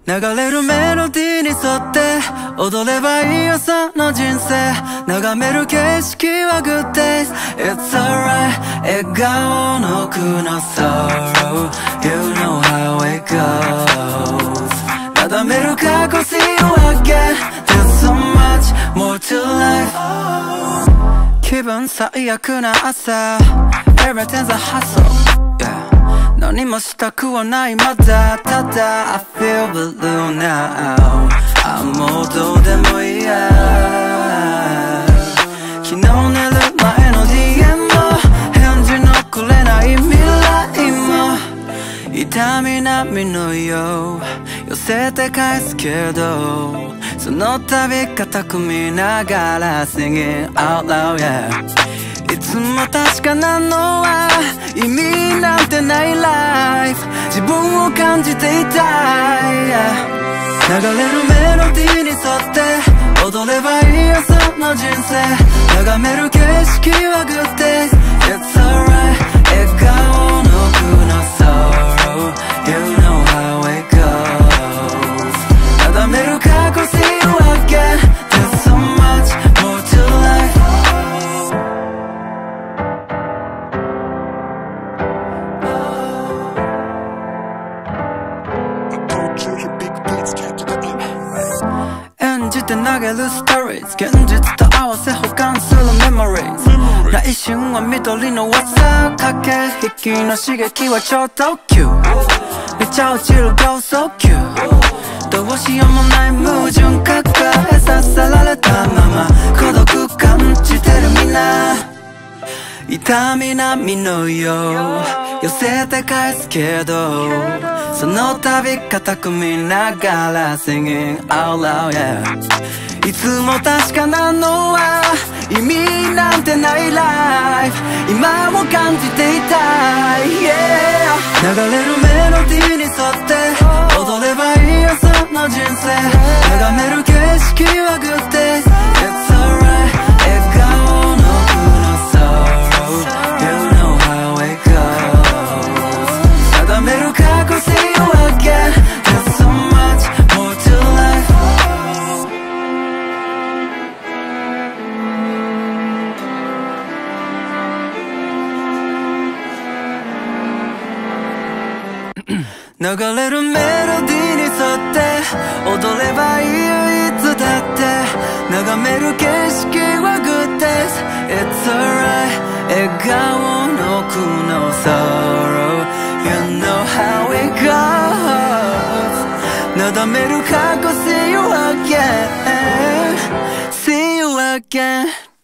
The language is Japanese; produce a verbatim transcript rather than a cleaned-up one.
流れるメロディーに沿って踊ればいいよその人生眺める景色は Good days It's alright 笑顔の奥の sorrow You know how it goes なだめる過去 See you again There's so much more to life 気分最悪な朝 Everything's a hustle yeah何もしたくはないまだただ I feel blue now あもうどうでもいいや昨日寝る前の ディーエム も返事のくれない未来も痛み波のよ寄せて返すけどその度肩組みながら Singing out loud yeahいつも確かなのは意味なんてないライフ自分を感じていたい、yeah、流れるメロディーに沿って踊ればいいよその人生眺める景色は Good days It's alright 笑顔の奥の sorrow You know how it goes なだめる過去 See you again There's so much more to life演じて投げるストーリーズ現実と合わせ保管するメモリーズ来春は緑の技駆け引きの刺激は超特急めちゃ落ちる剛速球どうしようもない矛盾抱えさせられたまま孤独感じてるみんな痛み波のよ寄せて返すけどその度肩組みながら Singing out loud yeah いつも確かなのは意味なんてないライフ今も感じていたい、yeah、流れるメロディーに沿って踊ればいいよその人生眺める景色は Good days It's alright 笑顔の奥の sorrow You know how it goes 定める過去 See you again There's so much more to life流れるメロディーに沿って踊ればいいよいつだって眺める景色は Good days It's alright 笑顔の奥の sorrow You know how it goes なだめる過去 See you again See you again